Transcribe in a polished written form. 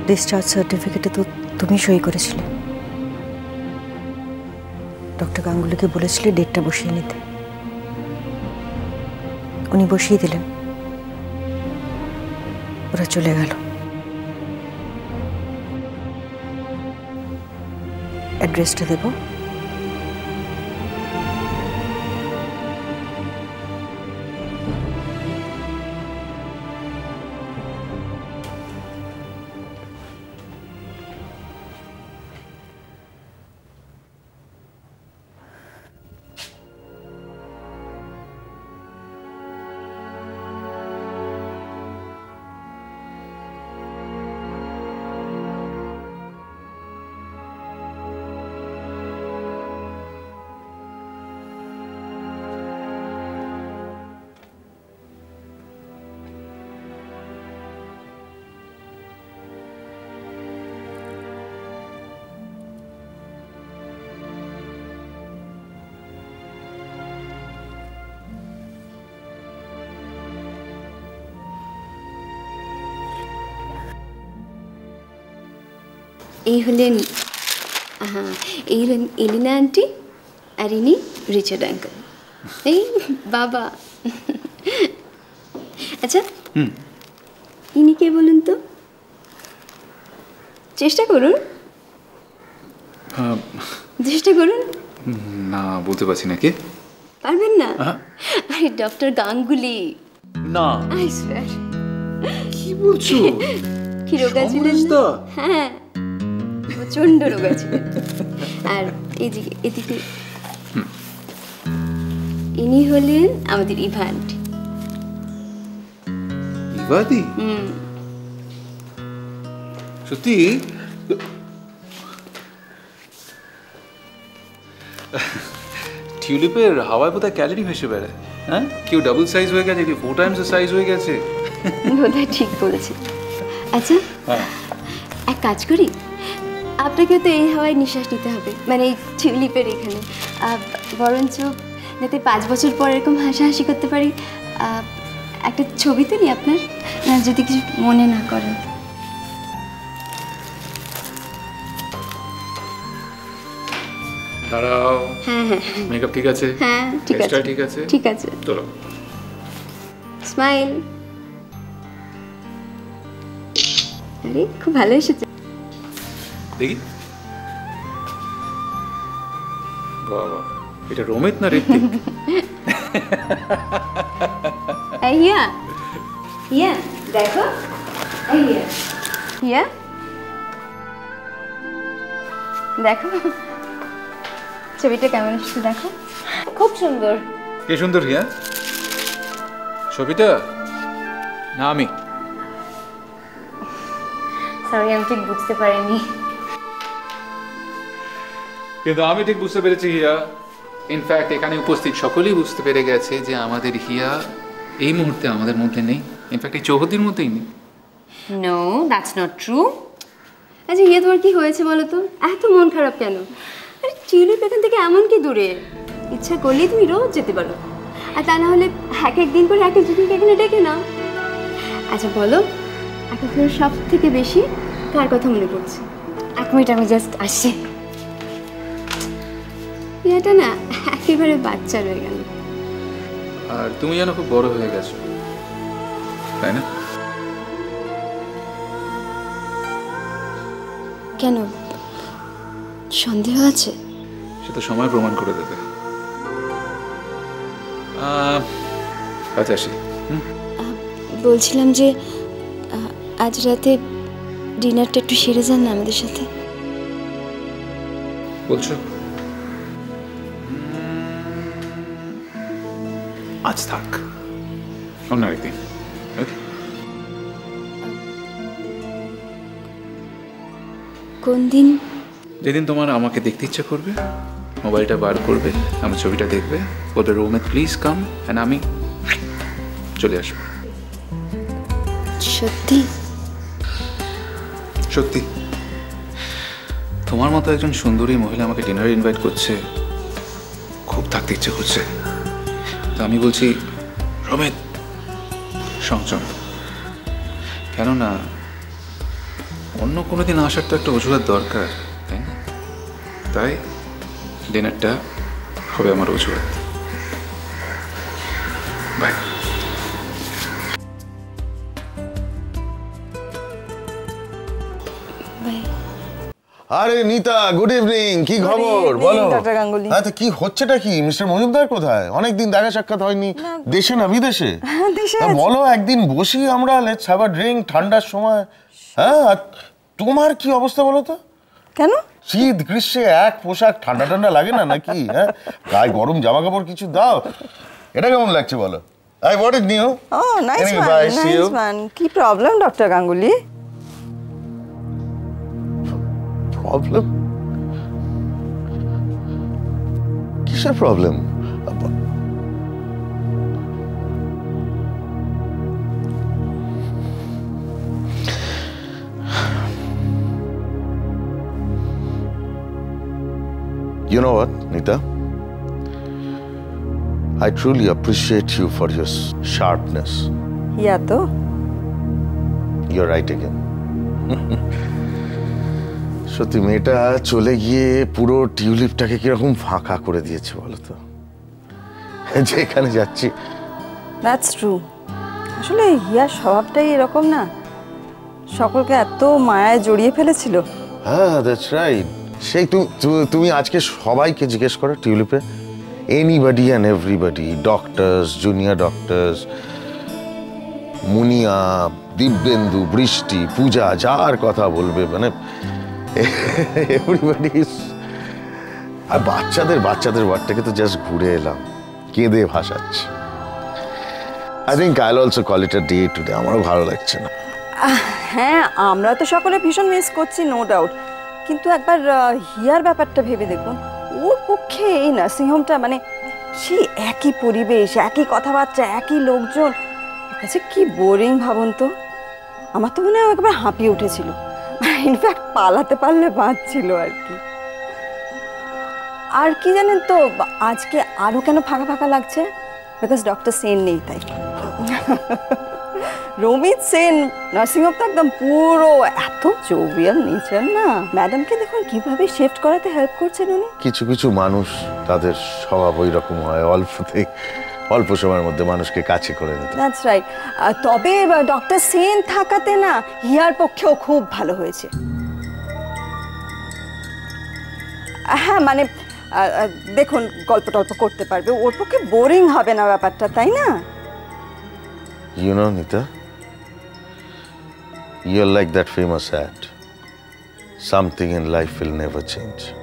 Discharge সার্টিফিকেটে তো তুমি সই করেছিলে। ডক্টর গাঙ্গুলিকে বলেছিলে ডেটটা বসিয়ে নিতে, উনি বসিয়ে দিলেন। ওরা চলে গেল। অ্যাড্রেসটা দেবো? এই হলেন এই হলেন এলিনা আন্টি আর ইনি রিচার্ড আঙ্কেল। এই বাবা। আচ্ছা ইনি কে বলুন তো? চেষ্টা করুন, চেষ্টা করুন। না বলতে পারছি না। কে? পারবেন না? আরে ডক্টর গাঙ্গুলি। না। আই স্যার। কি বলছো? কি রোগা ছিলেন? হ্যাঁ প্রচন্ড রোগা ছিলেন। আর এদিকে এদিকে ইনি হলেন আমাদের ইভা আন্টি। ইভাদি? সত্যি? টিউলিপের হাওয়ায় বোধহয় ক্যালোরি ভেসে বেড়ায়। হ্যাঁ, কেউ ডাবল সাইজ হয়ে গেছে, কেউ 4 টাইমস সাইজ হয়ে গেছে। বোধহয় ঠিক বলেছি। আচ্ছা এক কাজ করি, আপনাকে তো এই হাওয়ায় নিঃশ্বাস নিতে হবে, মানে এই টিউলিপের এখানে। বরঞ্চ যাতে 5 বছর পর এরকম হাসাহাসি করতে পারি, একটা ছবি তুলি আপনার, যদি কিছু মনে না করেন। দাঁড়াও। হ্যাঁ হ্যাঁ মেকআপ ঠিক আছে? হ্যাঁ ঠিক আছে, ঠিক আছে, ঠিক আছে। চলো স্মাইল। আরে খুব ভালো এসেছে। দেখি। বাবা, এটা রোমিত না ঋত্বিক? এই হিয়া, হিয়া দেখো, এই হিয়া, হিয়া দেখো ছবিটা কেমন এসেছে দেখো, খুব সুন্দর। কে সুন্দর হিয়া? ছবিটা না আমি? সরি আমি ঠিক বুঝতে পারিনি। কিন্তু আমি ঠিক বুঝতে পেরেছি হিয়া। ইনফ্যাক্ট এখানে উপস্থিত সকলেই বুঝতে পেরে গেছে যে আমাদের হিয়া এই মুহূর্তে আমাদের মধ্যে নেই। ইনফ্যাক্ট এই চৌহদ্দির মধ্যেই নেই। No that's not true. আচ্ছা হিয়া তোমার কি হয়েছে বলো তো? এত মন খারাপ কেন? আরে টিউলিপ এখান থেকে এমন কি দূরে, ইচ্ছা করলেই তুমি রোজ যেতে পারো, আর তা না হলে এক একদিন করে এক একজনকে এখানে ডেকে নাও। আচ্ছা বলো এখন সব থেকে বেশি কার কথা মনে পড়ছে? 1 মিনিট আমি জাস্ট আসছি। এটা না একেবারে বাচ্চা রয়ে গেল। আর তুমি যেন খুব বড় হয়ে গেছো, তাই না? কেন সন্দেহ আছে? সেটা সময় প্রমাণ করে দেবে। আচ্ছা আসি। বলছিলাম যে আজ রাতে ডিনারটা একটু সেরে যান না আমাদের সাথে। বলছো? আজ থাক, অন্য একদিন। কোন দিন? যেদিন তোমার আমাকে দেখতে ইচ্ছা করবে, মোবাইলটা বার করবে, আমার ছবিটা দেখবে, বলবে রোমিত প্লিজ কাম, অ্যান্ড আমি চলে আসবো। সত্যি? সত্যি। তোমার মতো একজন সুন্দরী মহিলা আমাকে ডিনারে ইনভাইট করছে, খুব থাকতে ইচ্ছে করছে। তো আমি বলছি রোমিত সংযম, কেননা অন্য কোনো দিন আসার তো একটা অজুহাত দরকার, তাই না? তাই ডিনারটা হবে আমার অজুহাত। বাই। আরে নিতা, গুড ইভিনিং। কি খবর বলো? ডক্টর গাঙ্গুলি। হ্যাঁ, তো কি হচ্ছেটা কি? মিস্টার মজুমদার কোথায়? অনেকদিন দেখা সাক্ষাৎ হয়নি। দেশে না বিদেশে? দেশে তা আছে। বলো, একদিন বসি আমরা, লেটস হ্যাভ আ ড্রিঙ্ক ঠান্ডার সময়। হ্যাঁ, আর তোমার কি অবস্থা বলো তো? কেন? শীত গ্রীষ্মে এক পোশাক, ঠান্ডা ঠান্ডা লাগে না নাকি? হ্যাঁ, গায়ে গরম জামা কাপড় কিছু দাও। এটা কেমন লাগছে বলো? I what is new? Oh nice Anyway, man, bye, see you. Nice man. কি প্রবলেম ডক্টর গাঙ্গুলি? প্রবলেম? কিসের problem? You know what, Nita? I truly appreciate you for your sharpness. Yeah তো You're right again. সত্যি মেয়েটা চলে গিয়ে পুরো টিউলিপটাকে কিরকম ফাঁকা করে দিয়েছে বলো তো। যেখানে যাচ্ছি। That's true. আসলে হিয়ার স্বভাবটাই এরকম না, সকলকে এত মায়ায় জড়িয়ে ফেলেছিল। হ্যাঁ, দ্যাটস রাইট। সেই তুমি আজকে সবাইকে জিজ্ঞেস করো টিউলিপে, anybody and everybody, doctors, junior doctors, Muniya, Dibyendu, Brishti, Puja, যার কথা বলবে, মানে এভরিবডি। আর বাচ্চাদের ওয়ার্ডটাকে তো জাস্ট ঘুরে এলাম, কেঁদে ভাসাচ্ছে। I think I will also call it a day today. আমারও ভালো লাগছে না। হ্যাঁ, আমরা তো সকলে ভীষণ মিস করছি, নো ডাউট। কিন্তু একবার হিয়ার ব্যাপারটা ভেবে দেখুন। ওর পক্ষে এই নার্সিংহোমটা, মানে সেই একই পরিবেশ, একই কথাবার্তা, একই লোকজন, ওর কাছে কি বোরিং ভাবুন তো। আমার তো মনে হয় একবার হাঁপিয়ে উঠেছিল, ইনফ্যাক্ট পালাতে পারলে বাঁচছিল আর কি। আর কি জানেন তো, আজকে আরও কেন ফাঁকা ফাঁকা লাগছে? বিকজ ডক্টর সেন নেই, তাই। রমিত সেন নার্সিংহোম তো একদম পুরো এত জোভিয়াল নেচার না। ম্যাডামকে দেখুন কিভাবে শিফট করাতে হেল্প করছেন উনি। কিছু কিছু মানুষ, তাদের স্বভাব ওই রকম হয়, অল্প সময়ের মধ্যে মানুষকে কাছে করে নিতে। That's right. তবে ডক্টর সেন থাকাতে না হিয়ার পক্ষেও খুব ভালো হয়েছে। হ্যাঁ, মানে দেখুন, গল্প টল্প করতে পারবে, ওর পক্ষে বোরিং হবে না ব্যাপারটা, তাই না? You know, Nita, you're like that famous ad. Something in life will never change.